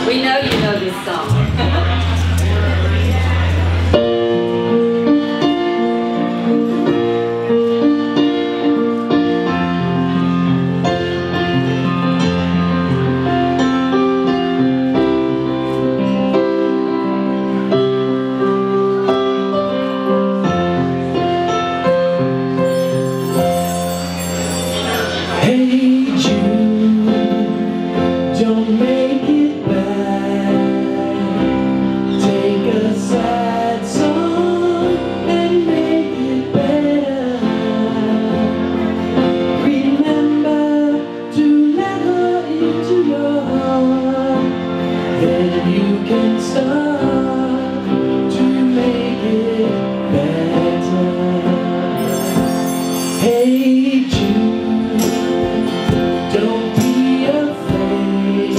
We know you know this song. Hey Jude, don't make it bad. Take a sad song and make it better. Remember to let her into your heart. Then you can start to make it better. Hey Jude, don't be afraid.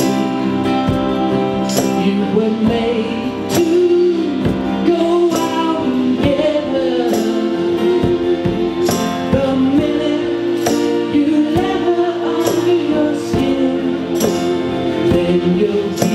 You were made to go out and get her. The minute you let her under your skin, then you'll be